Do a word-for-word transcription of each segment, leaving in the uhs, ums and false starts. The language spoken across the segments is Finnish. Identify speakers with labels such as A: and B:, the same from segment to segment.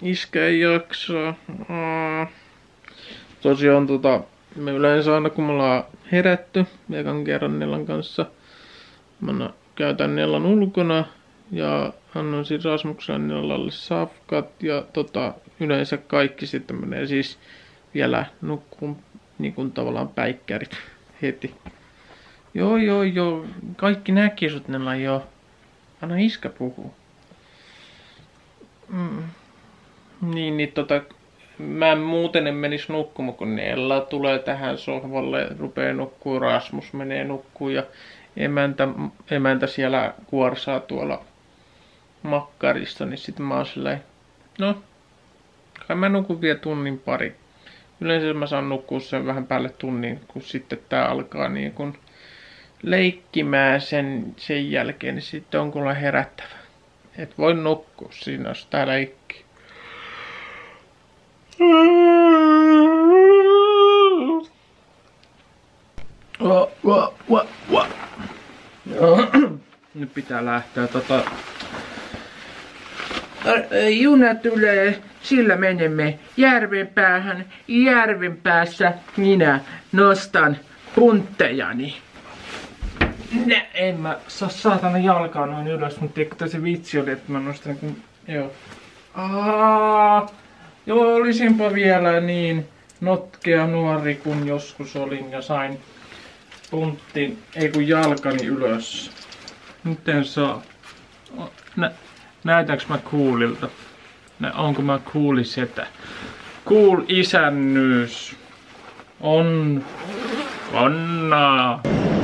A: iskä ei jaksa. Mm. Tosiaan tota, me yleensä aina kun me ollaan herätty ekan kerran Nellan kanssa, mä käytän Nellan ulkona ja annan siis Rasmukselle Nellalle safkat ja tota, yleensä kaikki sitten menee siis vielä nukkuun niin kuin tavallaan päikkärit heti. Joo joo joo, kaikki näki sut Nella joo. Anna iskä puhuu. Mm. Niin, niin tota, mä muuten en menis nukkumaan, kun Nella tulee tähän sohvalle, rupee nukkuu, Rasmus menee nukkuu ja emäntä, emäntä siellä kuorsaa tuolla makkarista, niin sit mä oon silleen, no, kai mä nukun vielä tunnin pari. Yleensä mä saan nukkua sen vähän päälle tunnin, kun sitten tää alkaa niin kun leikkimään sen, sen jälkeen, niin sitten on kyllä herättävä. Et voi nukkua siinä, jos tää leikkii. Va, va, va, va. Nyt pitää lähteä tota...
B: Juna tulee, sillä menemme järvenpäähän. Järvenpäässä minä nostan punttejani.
A: Nä, en mä saa saatana jalkaa noin ylös, mutta eikö se vitsi oli, että mä nostan kun... Joo. Aa, joo, olisinpa vielä niin notkea nuori kun joskus olin ja sain punttin, ei kun jalkani ylös. Miten saa? Nä, näytänkö mä coolilta? Nä, onko mä cooli setä? Cool isännyys. On. Onnaa.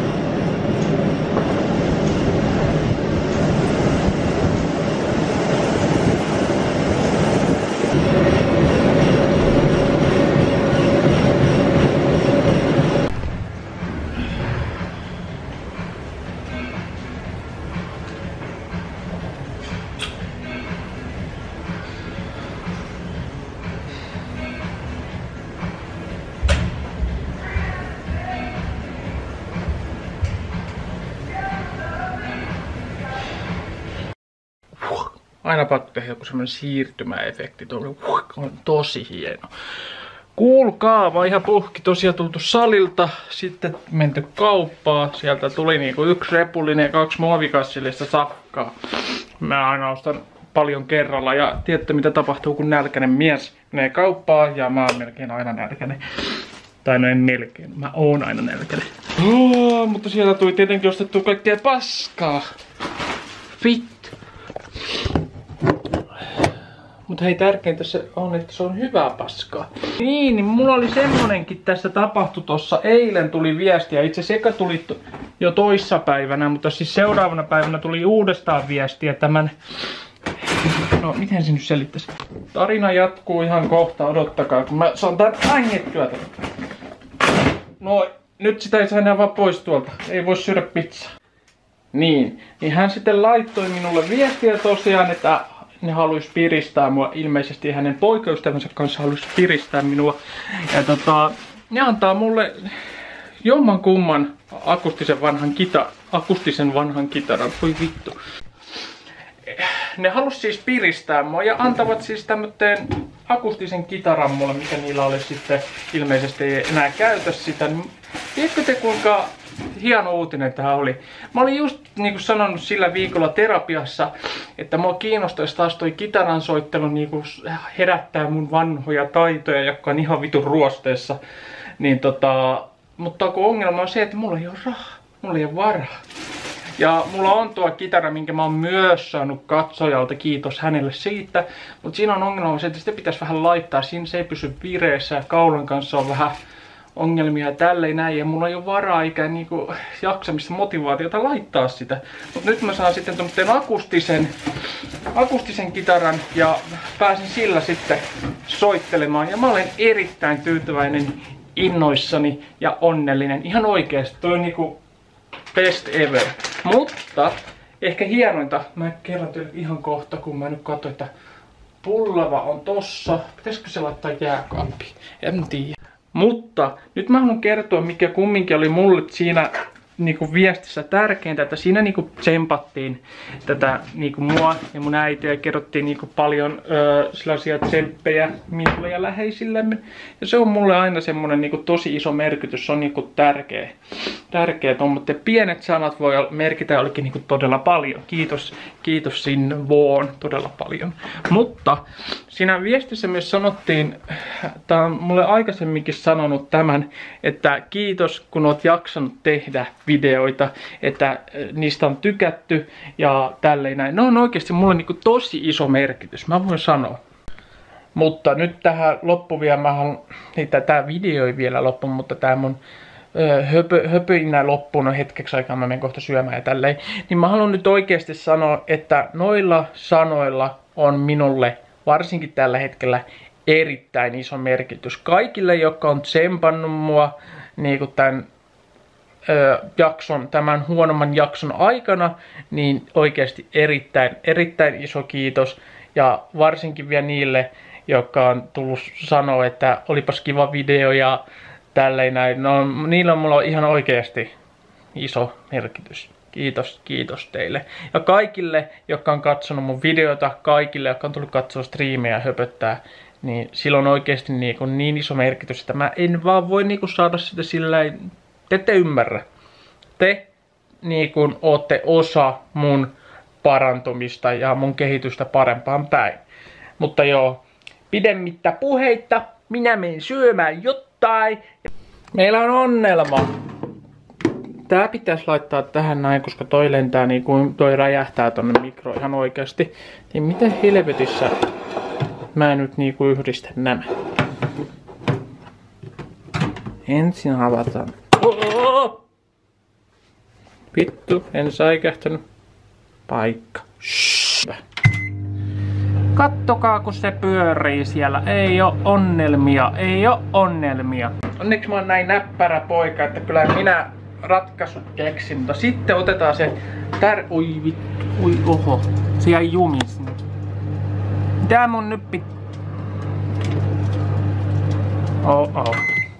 A: Aina pakko tehdä joku semmonen siirtymäefekti, tuo on tosi hieno. Kuulkaa, mä ihan puhki tosiaan tultu salilta, sitten menty kauppaa, sieltä tuli niinku yksi repullinen ja kaksi muovikassillista safkaa. Mä aina ostan paljon kerralla ja tiedätte mitä tapahtuu kun nälkäinen mies menee kauppaan ja mä oon melkein aina nälkäinen. Tai no en melkein, mä oon aina nälkäinen. Oh, mutta sieltä tuli tietenkin ostettua kaikkea paskaa. Fit. Mutta hei, tärkeintä se on, että se on hyvää paskaa. Niin, niin mulla oli semmonenkin tässä tapahtui tossa. Eilen tuli viestiä. Itse sekä tuli jo toissapäivänä, mutta siis seuraavana päivänä tuli uudestaan viestiä tämän... No, miten se nyt selittäisi? Tarina jatkuu ihan kohta, odottakaa, kun mä saan tän ängettyä. No, nyt sitä ei saa enää vaan pois tuolta. Ei voi syödä pizzaa. Niin, niin hän sitten laittoi minulle viestiä tosiaan, että ne haluaisi piristää mua. Ilmeisesti hänen poikaystävänsä kanssa haluaisi piristää minua. Ja tota, ne antaa mulle jomman kumman akustisen vanhan, kita, akustisen vanhan kitaran. Voi vittu. Ne halusi siis piristää mua ja antavat siis tämmöten akustisen kitaran mulle, mikä niillä oli sitten ilmeisesti ei enää käytä sitä. Tiedätkö te kuinka hieno uutinen tää oli? Mä olin just niinku sanonut sillä viikolla terapiassa, että mua kiinnostaisi taas toi kitaran soittelu niinku herättää mun vanhoja taitoja, jotka on ihan vitun ruosteessa. Niin tota, mutta kun ongelma on se, että mulla ei ole rahaa, mulla ei ole varaa. Ja mulla on tuo kitara, minkä mä oon myös saanut katsojalta, kiitos hänelle siitä. Mutta siinä on ongelma se, että sitä pitäisi vähän laittaa, siinä se ei pysy vireessä ja kaulan kanssa on vähän ongelmia ja tälleen näin. Ja mulla ei ole varaa eikä niinku jaksamista, motivaatiota laittaa sitä. Mutta nyt mä saan sitten tommoten akustisen, akustisen kitaran ja pääsen sillä sitten soittelemaan. Ja mä olen erittäin tyytyväinen, innoissani ja onnellinen. Ihan oikeesti, toi on niinku best ever. Mutta ehkä hienointa, mä kerron teille ihan kohta, kun mä nyt katsoin, että pullava on tossa. Pitäisikö se laittaa jääkaappiin? En tiedä. Mutta nyt mä haluan kertoa, mikä kumminkin oli mulle siinä niinku viestissä tärkeintä, että siinä niinku tsempattiin tätä niinku mua ja mun äitiä ja kerrottiin niinku paljon ö, sellaisia tsemppejä minulle ja läheisillemme. Ja se on mulle aina semmonen niinku tosi iso merkitys, se on niinku tärkeä. Tärkeä, mutta pienet sanat voi merkitä jollekin niinku todella paljon. Kiitos, kiitos sinne voon todella paljon. Mutta siinä viestissä myös sanottiin, tää on mulle aikaisemminkin sanonut tämän, että kiitos kun oot jaksanut tehdä videoita, että niistä on tykätty ja tälleen näin. Ne on oikeasti mulle niinku tosi iso merkitys, mä voin sanoa. Mutta nyt tähän loppu vielä, mä haluan, että tää video ei vielä loppu, mutta tää mun höpö, höpöinä loppuun hetkeksi aikaa, mä menen kohta syömään ja tälleen. Niin mä haluan nyt oikeasti sanoa, että noilla sanoilla on minulle, varsinkin tällä hetkellä, erittäin iso merkitys. Kaikille, jotka on tsempannut mua niin kuin tämän ö, jakson, tämän huonomman jakson aikana, niin oikeasti erittäin, erittäin iso kiitos. Ja varsinkin vielä niille, jotka on tullut sanoa, että olipas kiva video ja tälleen näin. No, niillä on mulla ihan oikeasti iso merkitys. Kiitos, kiitos teille. Ja kaikille, jotka on katsonut mun videota, kaikille, jotka on tullut katsoa striimejä ja höpöttää, niin sillä on oikeasti niin, niin iso merkitys, että mä en vaan voi niin saada sitä sillä te ette ymmärrä. Te niin kun, ootte osa mun parantumista ja mun kehitystä parempaan päin. Mutta joo, pidemmittä puheitta, minä menen syömään jotain. Meillä on onnelma. Tää pitäisi laittaa tähän näin, koska toi lentää niin kuin toi räjähtää tonne mikroon ihan oikeasti. Niin miten helvetissä mä nyt niinku yhdistän nämä? Ensin avataan. Oh! Vittu, en säikähtänyt. Paikka. Shhh. Kattokaa kun se pyörii siellä. Ei oo onnelmia, ei oo onnelmia. Onneksi mä oon näin näppärä poika, että kyllä minä ratkaisut keksin. Mutta sitten otetaan se tär... Oi vittu, oi oho. Se jäi jumiin sinne. Tää mun nyt pit... Oh oh.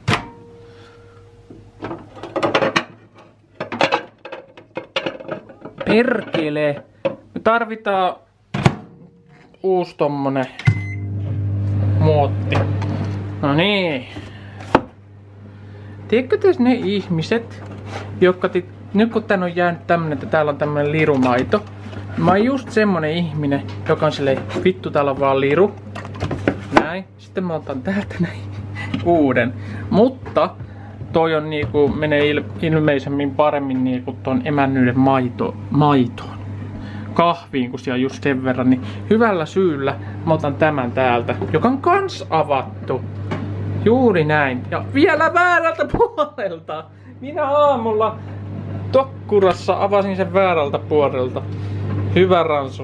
A: Perkele. Me tarvitaan uusi tommonen muotti. No niin. Tiedätkö tässä ne ihmiset, jotka te, nyt kun tän on jäänyt tämmönen, että täällä on tämmönen lirumaito. Mä oon just semmonen ihminen, joka on silleen, vittu täällä on vaan liru. Näin. Sitten mä otan täältä näin uuden. Mutta toi on niinku, menee il, ilmeisemmin paremmin niinku ton emännyyden maito, maitoon. Kahviin, kun siellä on just sen verran, niin hyvällä syyllä mä otan tämän täältä, joka on kans avattu. Juuri näin. Ja vielä väärältä puolelta. Minä aamulla tokkurassa avasin sen väärältä puolelta. Hyvä ransu.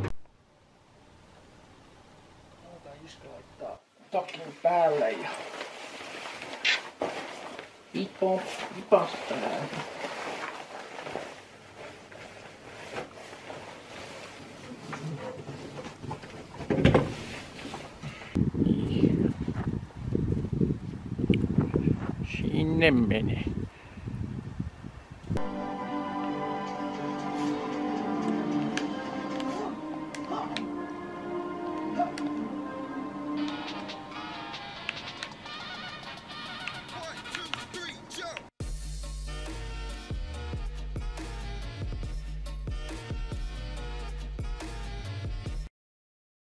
A: Iska laittaa takin päälle ja ipo, ipas päälle. Sinne menee.